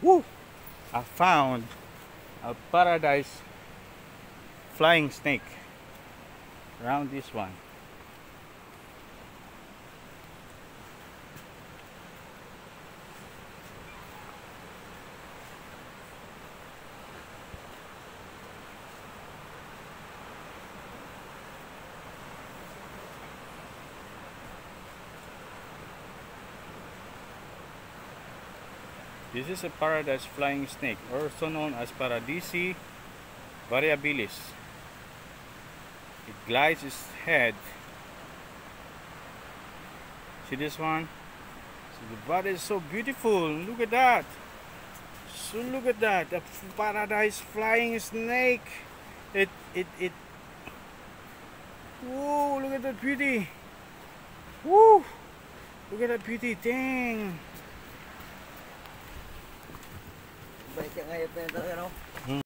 Woo! I found a paradise flying snake around this one. This is a paradise flying snake, also known as Paradisi variabilis. It glides its head. See this one? So the body is so beautiful. Look at that. So look at that. A paradise flying snake. It. Whoa! Look at that beauty. Woo! Look at that beauty. Dang. Bait ka ngayon na talaga, no?